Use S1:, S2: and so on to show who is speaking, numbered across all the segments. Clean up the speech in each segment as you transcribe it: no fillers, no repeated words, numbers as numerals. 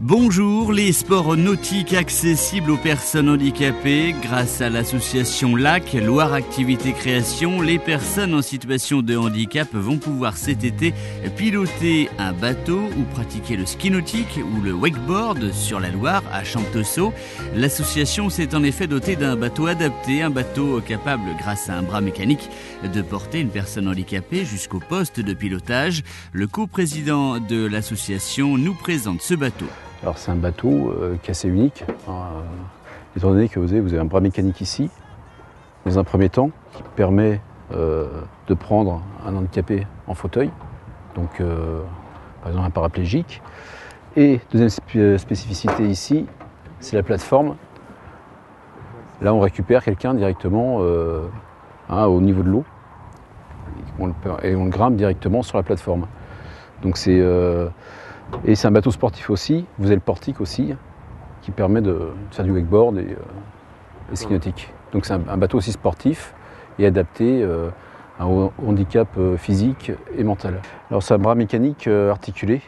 S1: Bonjour, les sports nautiques accessibles aux personnes handicapées. Grâce à l'association LAC, Loire Activité Création, les personnes en situation de handicap vont pouvoir cet été piloter un bateau ou pratiquer le ski nautique ou le wakeboard sur la Loire à Champtoceau. L'association s'est en effet dotée d'un bateau adapté, un bateau capable, grâce à un bras mécanique, de porter une personne handicapée jusqu'au poste de pilotage. Le coprésident de l'association nous présente ce bateau.
S2: Alors c'est un bateau qui est assez unique, étant donné que vous avez un bras mécanique ici, dans un premier temps, qui permet de prendre un handicapé en fauteuil, donc par exemple un paraplégique. Et deuxième spécificité ici, c'est la plateforme. Là on récupère quelqu'un directement au niveau de l'eau, et on le grimpe directement sur la plateforme. Donc c'est un bateau sportif aussi. Vous avez le portique aussi, qui permet de faire du wakeboard et ski nautique. Donc c'est un bateau aussi sportif et adapté à un handicap physique et mental. Alors c'est un bras mécanique articulé.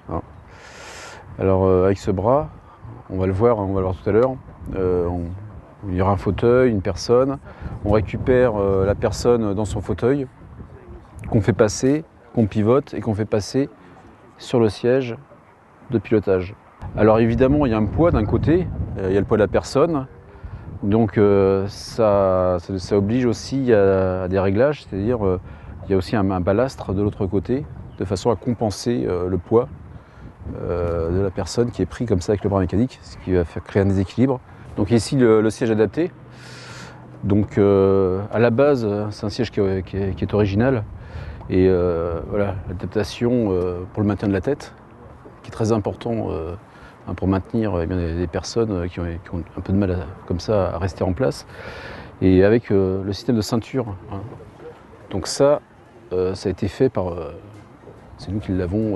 S2: Alors avec ce bras, on va le voir tout à l'heure, il y aura un fauteuil, une personne. On récupère la personne dans son fauteuil, qu'on fait passer, qu'on pivote et qu'on fait passer sur le siège de pilotage. Alors évidemment, il y a un poids d'un côté, il y a le poids de la personne, donc ça oblige aussi à des réglages, c'est-à-dire il y a aussi un balastre de l'autre côté, de façon à compenser le poids de la personne qui est pris comme ça avec le bras mécanique, ce qui va faire créer un déséquilibre. Donc ici, le siège adapté. Donc à la base, c'est un siège qui est original. Et voilà, l'adaptation pour le maintien de la tête, qui est très important pour maintenir des personnes qui ont un peu de mal comme ça à rester en place. Et avec le système de ceinture. Donc ça a été fait par... c'est nous qui l'avons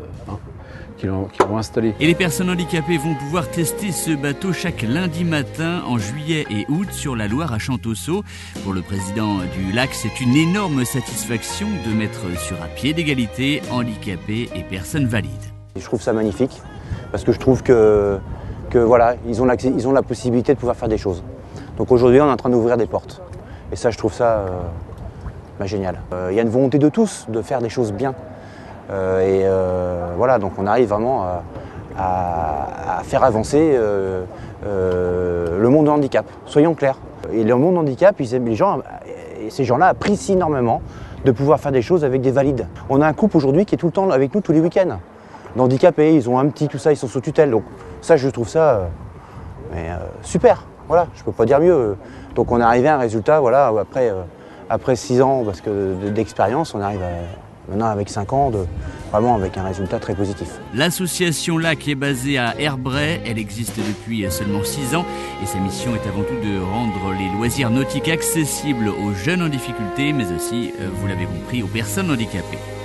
S2: installé.
S1: Et les personnes handicapées vont pouvoir tester ce bateau chaque lundi matin en juillet et août sur la Loire à Champtoceau. Pour le président du LAC, c'est une énorme satisfaction de mettre sur un pied d'égalité handicapés et personnes valides.
S3: Je trouve ça magnifique parce que je trouve que voilà, ils ont la possibilité de pouvoir faire des choses. Donc aujourd'hui, on est en train d'ouvrir des portes. Et ça, je trouve ça génial. Il y a une volonté de tous de faire des choses bien. Voilà, donc on arrive vraiment à faire avancer le monde du handicap, soyons clairs. Et le monde du handicap, ces gens-là apprécient énormément de pouvoir faire des choses avec des valides. On a un couple aujourd'hui qui est tout le temps avec nous tous les week-ends. Handicapés, ils ont un petit, tout ça, ils sont sous tutelle. Donc ça, je trouve ça super. Voilà, je peux pas dire mieux. Donc on est arrivé à un résultat, voilà, après 6 ans d'expérience, on arrive maintenant avec 5 ans, vraiment avec un résultat très positif.
S1: L'association LAC est basée à Herbray. Elle existe depuis seulement 6 ans et sa mission est avant tout de rendre les loisirs nautiques accessibles aux jeunes en difficulté, mais aussi, vous l'avez compris, aux personnes handicapées.